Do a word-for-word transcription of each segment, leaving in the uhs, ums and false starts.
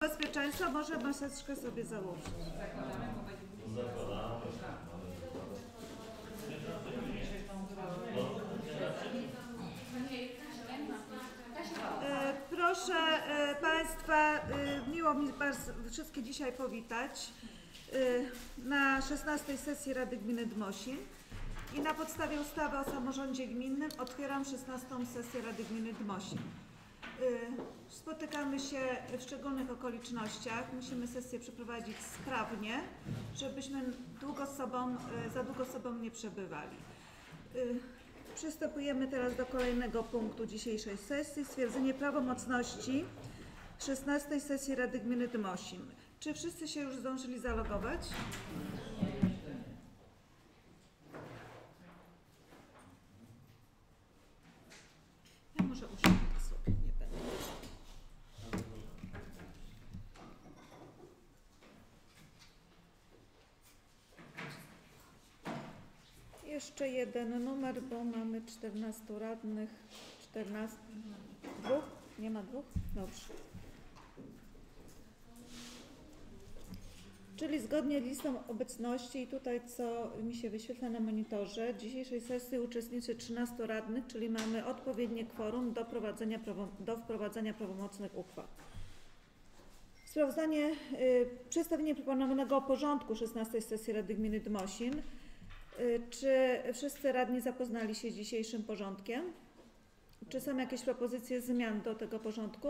Bezpieczeństwa może maseczkę sobie założyć. E, proszę e, Państwa, e, miło mi bardzo wszystkich dzisiaj powitać e, na szesnastej sesji Rady Gminy Dmosin i na podstawie ustawy o samorządzie gminnym otwieram szesnastą sesję Rady Gminy Dmosin. Spotykamy się w szczególnych okolicznościach. Musimy sesję przeprowadzić sprawnie, żebyśmy długo z sobą, za długo z sobą nie przebywali. Przystępujemy teraz do kolejnego punktu dzisiejszej sesji. Stwierdzenie prawomocności szesnastej sesji Rady Gminy Dmosin. Czy wszyscy się już zdążyli zalogować? Ja może usiądę sobie, nie będę. Jeszcze jeden numer, bo mamy czternastu radnych. czternastu. Dwóch? Nie ma dwóch? Dobrze. Czyli zgodnie z listą obecności i tutaj co mi się wyświetla na monitorze, dzisiejszej sesji uczestniczy trzynastu radnych, czyli mamy odpowiednie kworum do, prowadzenia prawo, do wprowadzenia prawomocnych uchwał. Sprawozdanie, y, przedstawienie proponowanego porządku szesnastej sesji Rady Gminy Dmosin. Y, czy wszyscy radni zapoznali się z dzisiejszym porządkiem? Czy są jakieś propozycje zmian do tego porządku?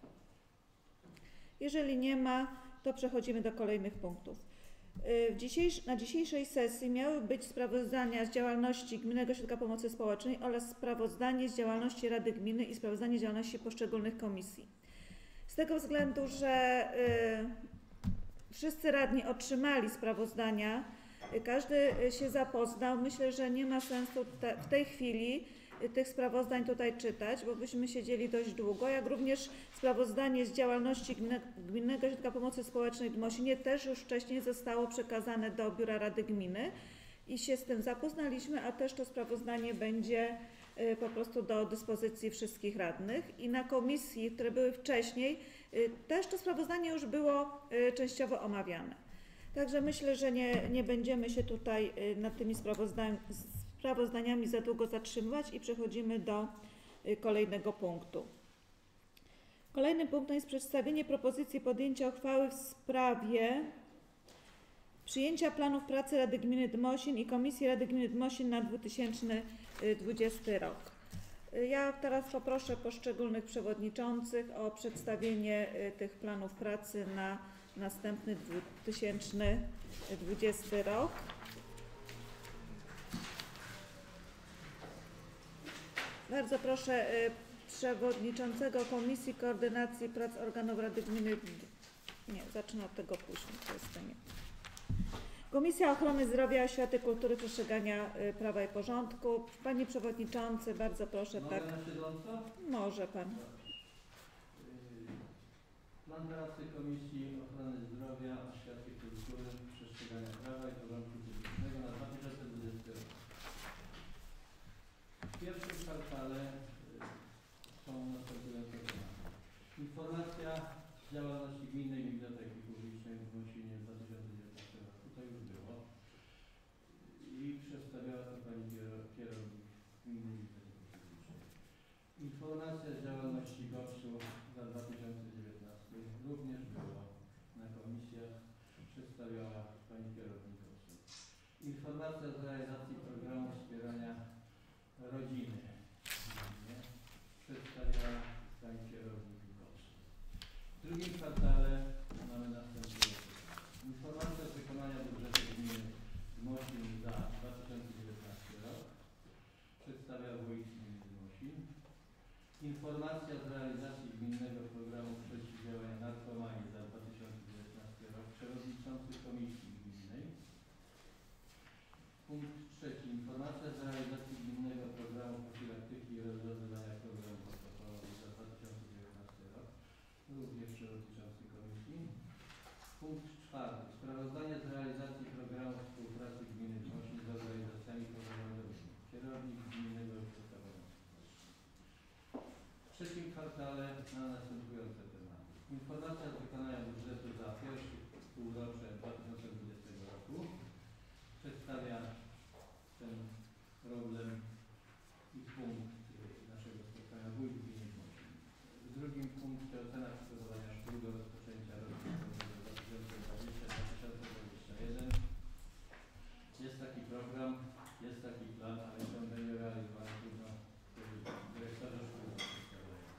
Jeżeli nie ma, to przechodzimy do kolejnych punktów. W dzisiejsz, na dzisiejszej sesji miały być sprawozdania z działalności Gminnego Ośrodka Pomocy Społecznej oraz sprawozdanie z działalności Rady Gminy i sprawozdanie z działalności poszczególnych komisji. Z tego względu, że y, wszyscy radni otrzymali sprawozdania, y, każdy się zapoznał, myślę, że nie ma sensu te, w tej chwili tych sprawozdań tutaj czytać, bo byśmy siedzieli dość długo, jak również sprawozdanie z działalności Gminnego Ośrodka Pomocy Społecznej w Dmosinie też już wcześniej zostało przekazane do Biura Rady Gminy i się z tym zapoznaliśmy, a też to sprawozdanie będzie po prostu do dyspozycji wszystkich radnych i na komisji, które były wcześniej, też to sprawozdanie już było częściowo omawiane. Także myślę, że nie, nie będziemy się tutaj nad tymi sprawozdaniami sprawozdaniami za długo zatrzymywać i przechodzimy do kolejnego punktu. Kolejnym punktem jest przedstawienie propozycji podjęcia uchwały w sprawie przyjęcia planów pracy Rady Gminy Dmosin i Komisji Rady Gminy Dmosin na dwa tysiące dwudziesty rok. Ja teraz poproszę poszczególnych przewodniczących o przedstawienie tych planów pracy na następny dwa tysiące dwudziesty rok. Bardzo proszę y, przewodniczącego Komisji Koordynacji Prac Organów Rady Gminy. Nie, zacznę od tego później. To jest to nie. Komisja Ochrony Zdrowia, Oświaty, Kultury, Przestrzegania y, Prawa i Porządku. Panie Przewodniczący, bardzo proszę. Mogę Tak. na siedząco? Może Pan. Plan pracy Komisji Ochrony Zdrowia, Oświaty, Kultury, Przestrzegania Prawa i Porządku Publicznego na dwa tysiące dwudziesty rok. W pierwszym kwartale są następujące tematy. Informacja z działalności Gminnej Biblioteki Publicznej w Dmosinie w dwa tysiące dziewiętnastym roku. To już było. I przedstawiała to pani kierownik Gminnej Biblioteki Publicznej. Informacja z działalności GOPS-u za dwa tysiące dziewiętnasty również było na komisjach. Przedstawiała pani kierownik GOPS-u. Informacja z realizacji programu wspierania rodziny. Nie? Przedstawiała pani kierownik GOPS-u. W drugim kwartale mamy następujące. Informacja z wykonania budżetu gminy Dmosin za dwa tysiące dziewiętnasty rok. Przedstawia wójt gminy Dmosin. Informacja z realizacji gminnego programu przeciwdziałania narkomanii za dwa tysiące dziewiętnasty rok. Przewodniczący Komisji Gminnej. Punkt trzeci. Informacja z realizacji gminnego programu profilaktyki i rozwiązywania problemów alkoholowych za dwa tysiące dziewiętnasty rok. Również przewodniczący komisji. Punkt czwarty. Sprawozdanie z realizacji programu współpracy gminy Dmosin z organizacjami pozarządowymi. Kierownik Gminnego Ośrodka Pomocy Społecznej. W trzecim kwartale na następujące tematy. Informacja z wykonania problem i punkt naszego spotkania wójt gminy Gmościn. W drugim punkcie ocena przygotowania szkół do rozpoczęcia roku dwa tysiące dwudziestego do dwa tysiące dwudziestego pierwszego. Jest taki program, jest taki plan, ale ciągle nie realizowany trudno dyrektorze szkoły podstawowej.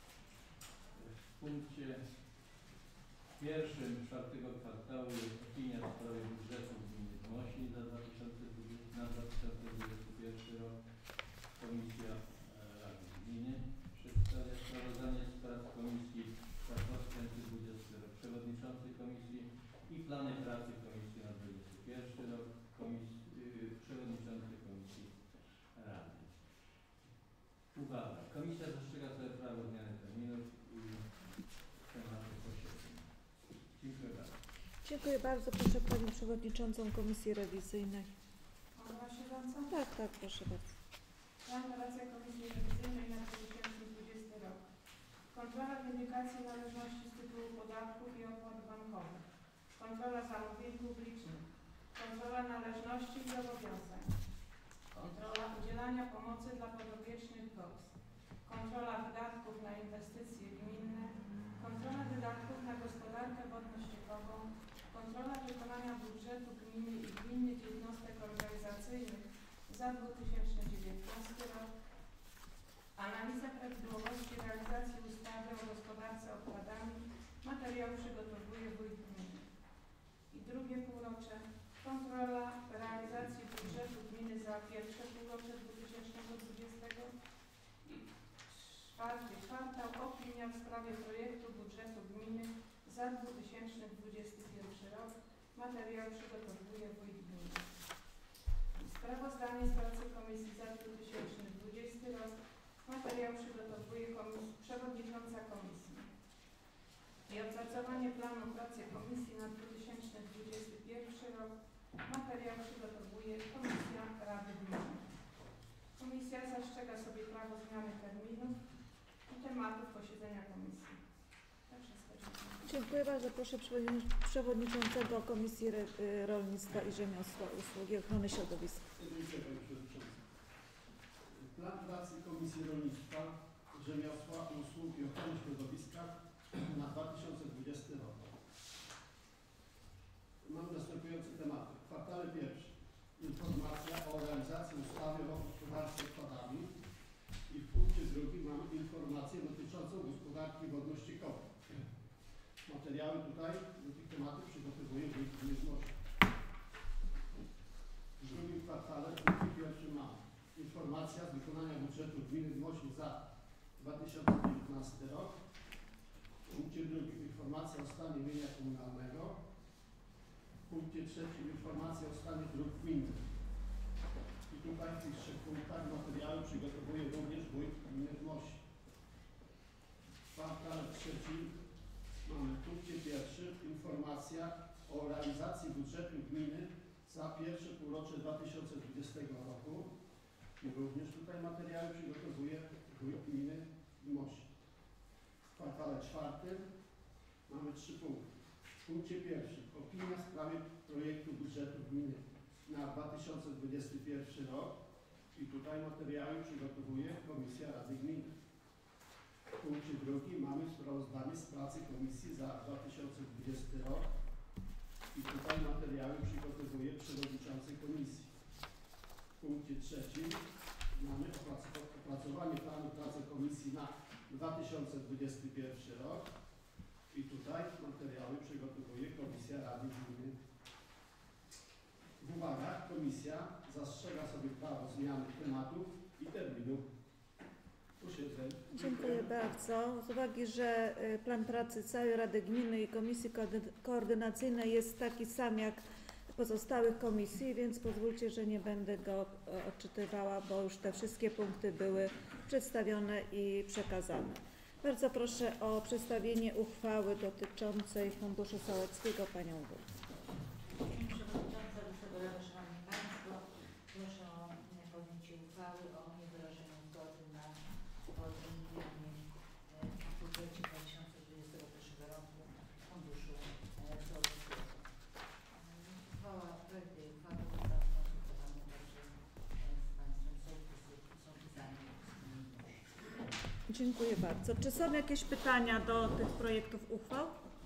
W punkcie pierwszym czwartego kwartału jest opinia w sprawie budżetu gminy Gmościn za dwa tysiące dwudziesty, na dwa tysiące dwudziesty pierwszy rok. Komisja Rady Gminy przedstawia sprawozdanie z prac komisji za dwa tysiące dwudziesty rok. Przewodniczący komisji i plany pracy komisji na dwudziesty pierwszy rok. Komisji, yy, przewodniczący komisji Rady. Uwaga. Komisja zastrzega sobie prawo zmiany terminów i tematu posiedzeń. Dziękuję bardzo. Dziękuję bardzo. Proszę Panią Przewodniczącą Komisji Rewizyjnej. Mogła się wracać? Tak, tak, proszę bardzo. Plan pracy Komisji Rewizyjnej na dwa tysiące dwudziesty rok. Kontrola windykacji należności z tytułu podatków i opłat bankowych. Kontrola zamówień publicznych. Kontrola należności i zobowiązań. Kontrola udzielania pomocy dla podopiecznych K O P S. Kontrola wydatków na inwestycje gminne. Kontrola wydatków na gospodarkę wodno-ściekową. Kontrola wykonania budżetu gminy i gminnych jednostek organizacyjnych za dwa tysiące dziewiętnasty rok. Analiza prawidłowości realizacji ustawy o gospodarce odpadami. Materiał przygotowuje wójt gminy. I drugie półrocze. Kontrola realizacji budżetu gminy za pierwsze półrocze dwa tysiące dwudziestego. I czwarty kwartał. Opinia w sprawie projektu budżetu gminy za dwa tysiące dwudziesty pierwszy rok. Materiał przygotowuje wójt gminy. Sprawozdanie z pracy komisji za dwa tysiące dwudziesty rok. Materiał przygotowuje komis- przewodnicząca komisji. I opracowanie planu pracy komisji na dwa tysiące dwudziesty pierwszy rok. Materiał przygotowuje Komisja Rady Gminy. Komisja zastrzega sobie prawo zmiany terminów i tematów posiedzenia komisji. To wszystko. Dziękuję. Dziękuję bardzo. Proszę Przewodniczącego Komisji Rolnictwa i Rzemiosła, Usługi Ochrony Środowiska. Dziękuję Panie Przewodniczący. Plan pracy Komisji Rolnictwa, Rzemiosła, Usług i Ochrony Środowiska na dwa tysiące dwudziesty rok. Mamy następujące tematy. W kwartale pierwszym informacja o realizacji ustawy o gospodarce odpadami i w punkcie drugim mamy informację dotyczącą gospodarki wodno-ściekowej. Materiały tutaj do tych tematów przygotowuje wójt gminy Gmościn. W drugim kwartale, w punkcie pierwszym mamy informacja z wykonania budżetu gminy Gmościn za dwa tysiące dziewiętnasty rok. W punkcie drugim informacja o stanie mienia komunalnego. W punkcie trzecim informacja o stanie dróg gminnych. I tutaj w tych trzech punktach materiały przygotowuje również wójt gminy Gmościn. W kwartale trzecim mamy w punkcie pierwszym informacja o realizacji budżetu gminy za pierwsze półrocze dwa tysiące dwudziestego roku. I również tutaj materiały przygotowuje wójt gminy Gmościn. W kwartale czwartym mamy trzy punkty. W punkcie pierwszym opinia w sprawie projektu budżetu gminy na dwa tysiące dwudziesty pierwszy rok i tutaj materiały przygotowuje Komisja Rady Gminy. W punkcie drugim mamy sprawozdanie z pracy komisji za dwa tysiące dwudziesty rok i tutaj materiały przygotowuje przewodniczący komisji. W punkcie trzecim mamy opracowanie planu pracy komisji na dwa tysiące dwudziesty pierwszy rok i tutaj materiały przygotowuje Komisja Rady Gminy. W uwagach komisja zastrzega sobie prawo zmiany tematów i terminów posiedzeń. Dziękuję bardzo. Z uwagi, że y, plan pracy całej Rady Gminy i Komisji Koordynacyjnej jest taki sam jak pozostałych komisji, więc pozwólcie, że nie będę go e, odczytywała, bo już te wszystkie punkty były przedstawione i przekazane. Bardzo proszę o przedstawienie uchwały dotyczącej Funduszu Sołeckiego Panią Wójt. Pani Przewodnicząca, Wysoka Rado, Szanowni Państwo, proszę o podjęcie uchwały o niewyrażeniu zgody na uwzględnienie w budżecie dwa tysiące dwudziestego pierwszego roku Funduszu Sołeckiego. Uchwała, projekt tej uchwały został skonsultowany także z Państwem Dziękuję bardzo. Czy są jakieś pytania do tych projektów uchwał?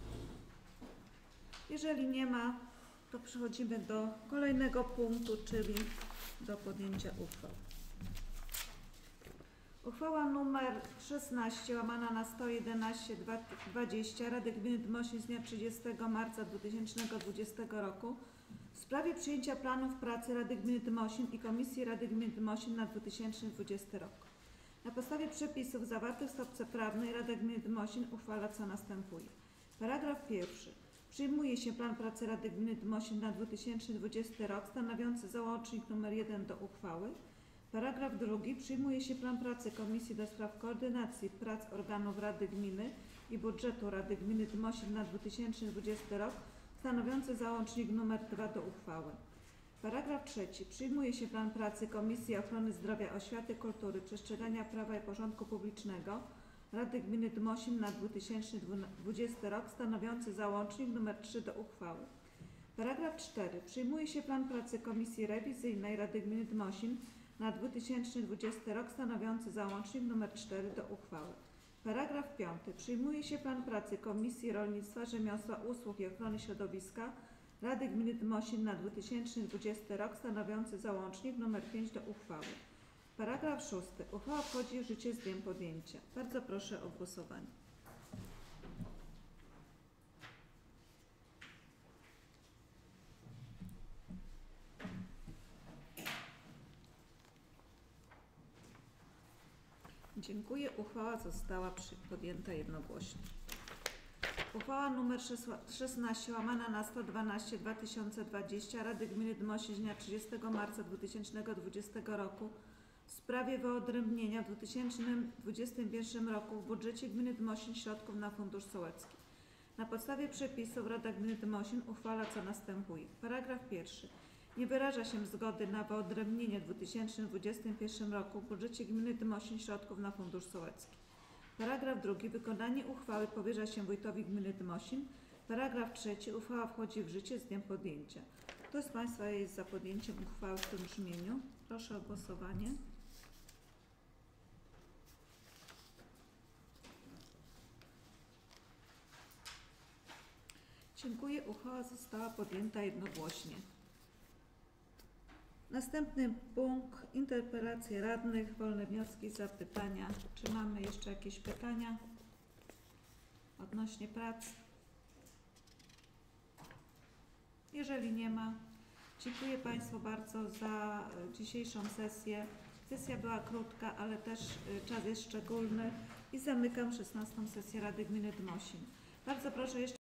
Jeżeli nie ma, to przechodzimy do kolejnego punktu, czyli do podjęcia uchwał. Uchwała nr szesnaście łamana na sto jedenaście dwadzieścia Rady Gminy Dmosin z dnia trzydziestego marca dwa tysiące dwudziestego roku w sprawie przyjęcia planów pracy Rady Gminy Dmosin i Komisji Rady Gminy Dmosin na dwa tysiące dwudziesty rok. Na podstawie przepisów zawartych w stopce prawnej Rada Gminy Dmosin uchwala co następuje. Paragraf pierwszy. Przyjmuje się plan pracy Rady Gminy Dmosin na dwa tysiące dwudziesty rok stanowiący załącznik nr jeden do uchwały. Paragraf drugi. Przyjmuje się plan pracy Komisji do Spraw Koordynacji Prac Organów Rady Gminy i Budżetu Rady Gminy Dmosin na dwa tysiące dwudziesty rok stanowiący załącznik nr dwa do uchwały. Paragraf trzeci. Przyjmuje się plan pracy Komisji Ochrony Zdrowia, Oświaty, Kultury, Przestrzegania Prawa i Porządku Publicznego Rady Gminy Dmosin na dwa tysiące dwudziesty rok stanowiący załącznik nr trzy do uchwały. Paragraf czwarty. Przyjmuje się plan pracy Komisji Rewizyjnej Rady Gminy Dmosin na dwa tysiące dwudziesty rok stanowiący załącznik nr cztery do uchwały. Paragraf piąty. Przyjmuje się plan pracy Komisji Rolnictwa, Rzemiosła, Usług i Ochrony Środowiska Rady Gminy Dmosin na dwa tysiące dwudziesty rok stanowiący załącznik nr pięć do uchwały. Paragraf szósty. Uchwała wchodzi w życie z dniem podjęcia. Bardzo proszę o głosowanie. Dziękuję. Uchwała została podjęta jednogłośnie. Uchwała nr szesnaście łamana na sto dwanaście dwa tysiące dwadzieścia Rady Gminy Dmosin z dnia trzydziestego marca dwa tysiące dwudziestego roku w sprawie wyodrębnienia w dwa tysiące dwudziestym pierwszym roku w budżecie Gminy Dmosin środków na Fundusz Sołecki. Na podstawie przepisów Rada Gminy Dmosin uchwala co następuje. Paragraf pierwszy. Nie wyraża się zgody na wyodrębnienie w dwa tysiące dwudziestym pierwszym roku w budżecie Gminy Dmosin środków na Fundusz Sołecki. Paragraf drugi. Wykonanie uchwały powierza się wójtowi gminy Dmosin. Paragraf trzeci. Uchwała wchodzi w życie z dniem podjęcia. Kto z Państwa jest za podjęciem uchwały w tym brzmieniu? Proszę o głosowanie. Dziękuję. Uchwała została podjęta jednogłośnie. Następny punkt. Interpelacje radnych, wolne wnioski, zapytania. Czy mamy jeszcze jakieś pytania odnośnie prac? Jeżeli nie ma, dziękuję Państwu bardzo za dzisiejszą sesję. Sesja była krótka, ale też czas jest szczególny i zamykam szesnastą sesję Rady Gminy Dmosin. Bardzo proszę jeszcze